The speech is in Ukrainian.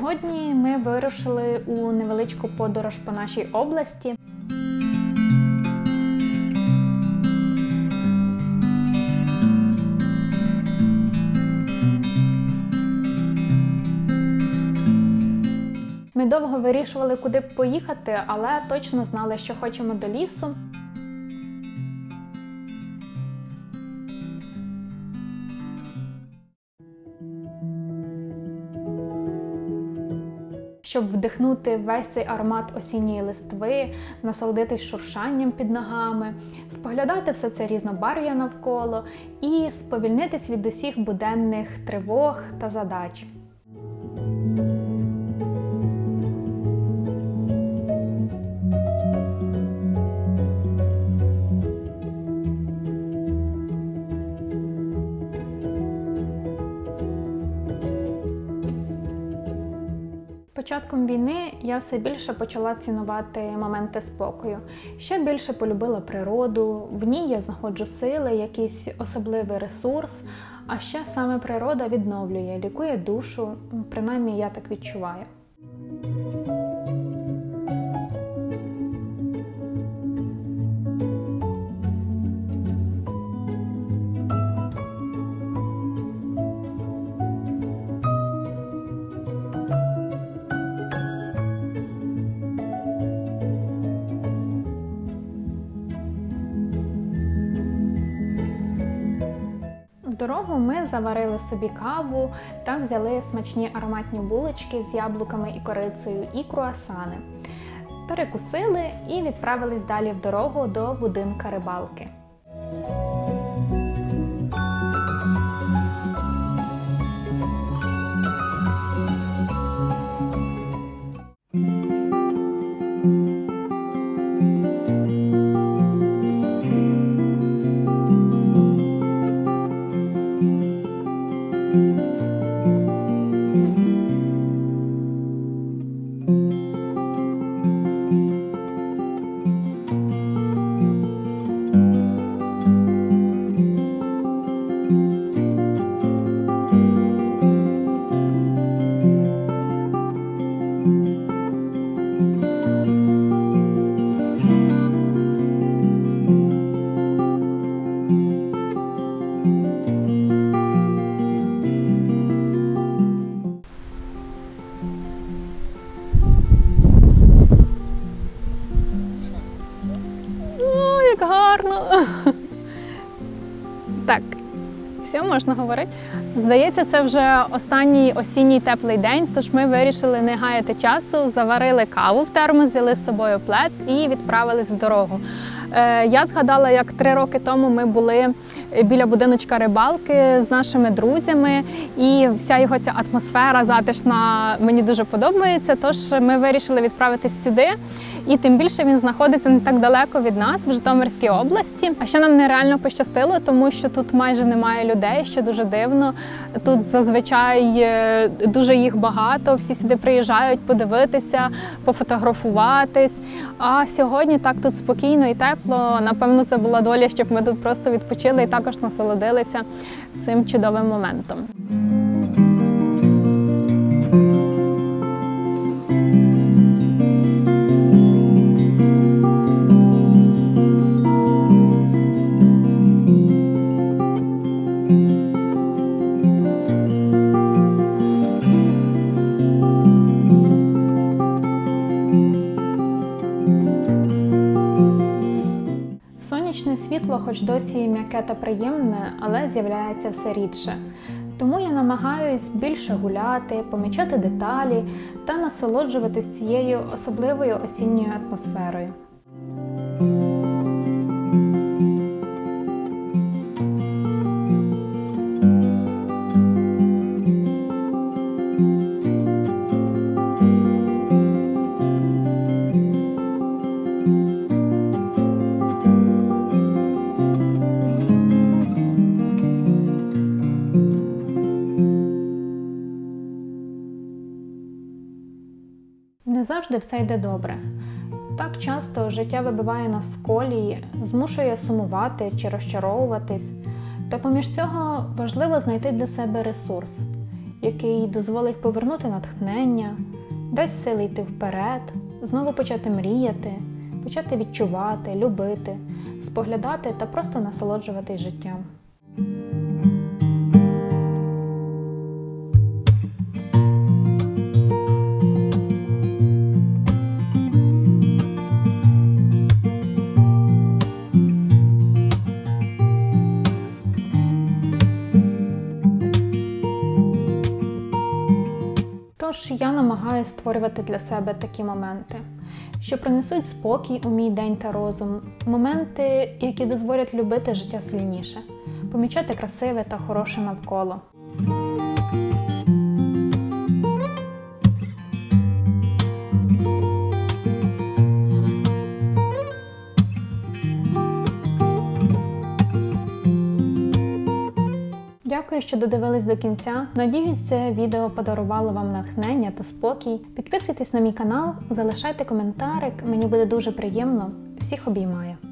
Сьогодні ми вирушили у невеличку подорож по нашій області. Ми довго вирішували, куди б поїхати, але точно знали, що хочемо до лісу. Щоб вдихнути весь цей аромат осінньої листви, насолодитись шуршанням під ногами, споглядати все це різнобарв'я навколо і сповільнитись від усіх буденних тривог та задач. З початком війни я все більше почала цінувати моменти спокою. Ще більше полюбила природу, в ній я знаходжу сили, якийсь особливий ресурс, а ще саме природа відновлює, лікує душу, принаймні я так відчуваю. В дорогу ми заварили собі каву та взяли смачні ароматні булочки з яблуками і корицею і круасани. Перекусили і відправились далі в дорогу до будинка рибалки. Гарно! Так, все, можна говорити. Здається, це вже останній осінній теплий день, тож ми вирішили не гаяти часу, заварили каву в термос, взяли з собою плед і відправились в дорогу. Я згадала, як 3 роки тому ми були біля будиночка рибалки з нашими друзями, і вся його ця атмосфера затишна мені дуже подобається, тож ми вирішили відправитись сюди. І тим більше він знаходиться не так далеко від нас, в Житомирській області. А ще нам нереально пощастило, тому що тут майже немає людей, що дуже дивно. Тут зазвичай дуже їх багато, всі сюди приїжджають подивитися, пофотографуватись. А сьогодні так тут спокійно і тепло. Напевно, це була доля, щоб ми тут просто відпочили і також насолодилися цим чудовим моментом. Сонячне світло, хоч досі м'яке та приємне, але з'являється все рідше. Тому я намагаюсь більше гуляти, помічати деталі та насолоджуватись цією особливою осінньою атмосферою. Не завжди все йде добре. Так часто життя вибиває нас з колії, змушує сумувати чи розчаровуватись. Та поміж цього важливо знайти для себе ресурс. який дозволить повернути натхнення, дасть сили йти вперед, знову почати мріяти, почати відчувати, любити, споглядати та просто насолоджуватись життям. Тож я намагаюся створювати для себе такі моменти, що принесуть спокій у мій день та розум, моменти, які дозволять любити життя сильніше, помічати красиве та хороше навколо. Дякую, що додивились до кінця. Надіюсь, це відео подарувало вам натхнення та спокій. Підписуйтесь на мій канал, залишайте коментарик, мені буде дуже приємно. Всіх обіймаю!